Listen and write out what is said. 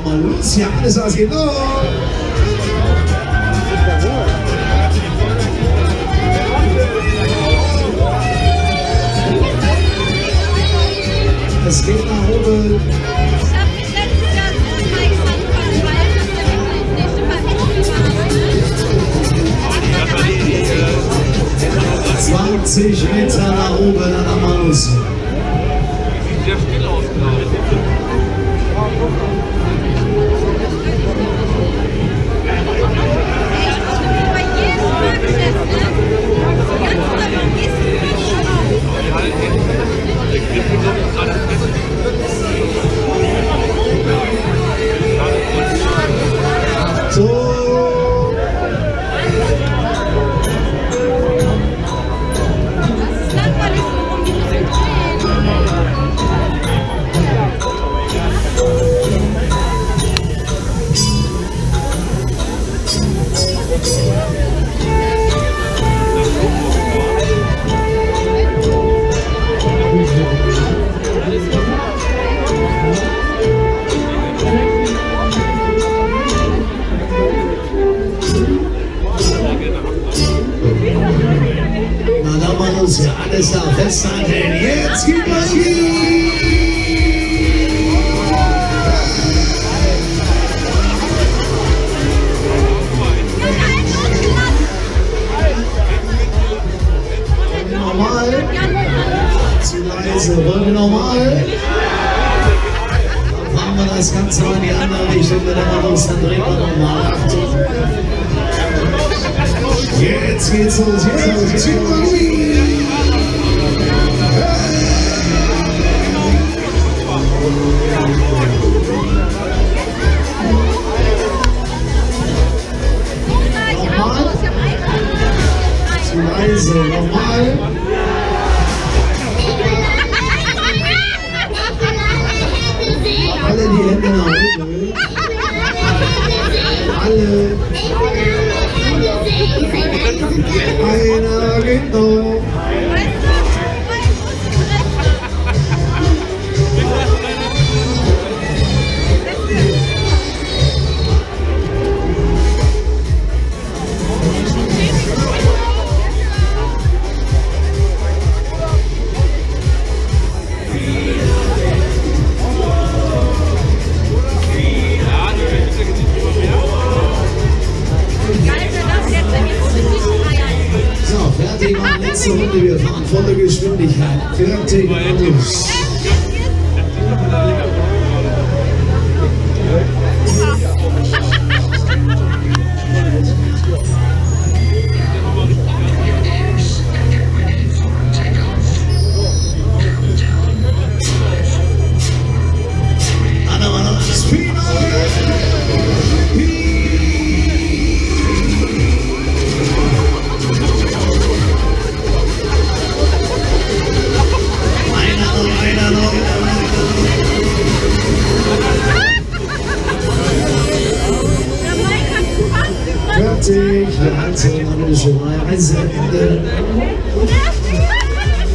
mal los. Ja, alles was geht los. Es geht nach oben. Ich habe mich letztes Jahr so aufmerksam fand, weil das der nächste Partie 20 Meter nach oben an der Manus. Sieht sehr still aus, glaube ich. bei jedem Fahrgeschäft, ne? Ganz davon gehst du nicht schon auf. Die halten der Griff ist doch gerade fest. So. Das ist langweilig, warum die müssen Na, da machen wir uns ja alles da festhalten. Jetzt gibt es normal. Zu leise. Wollen wir normal? Dann fahren wir das Ganze mal in die andere Richtung. Wenn wir los, dann drehen wir nochmal. Achtung. Jetzt geht's los. Jetzt geht's los. Zu leise. Normal. Alle die Hände nach oben. Alle. Einer geht noch. So, fertig war letzte Runde. Wir fahren volle Geschwindigkeit. Fertig los. Fertig, wir halten schon mal Reiseende.